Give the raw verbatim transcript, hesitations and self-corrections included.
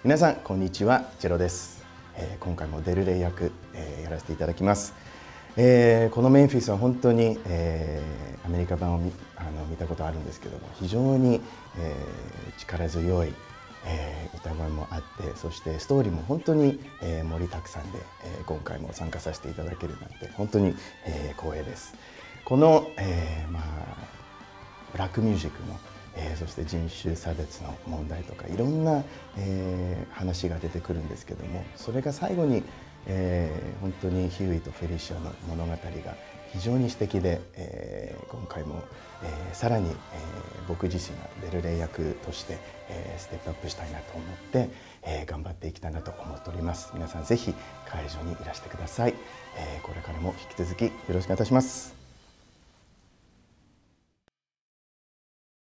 皆さんこんにちは、チェロです。えー、今回もデルレイ役、えー、やらせていただきます。えー、このメンフィスは本当に、えー、アメリカ版を 見, あの見たことあるんですけども、非常に、えー、力強い、えー、歌声もあって、そしてストーリーも本当に、えー、盛りだくさんで、えー、今回も参加させていただけるなんて本当に、えー、光栄です。この、えーまあ、ブラックミュージックのえー、そして人種差別の問題とかいろんな、えー、話が出てくるんですけども、それが最後に、えー、本当にヒューイとフェリシアの物語が非常に素敵で、えー、今回も、えー、さらに、えー、僕自身がデルレイ役として、えー、ステップアップしたいなと思って、えー、頑張っていきたいなと思っております。皆さんぜひ会場にいらしてください。えー、これからも引き続きよろしくお願いいたします。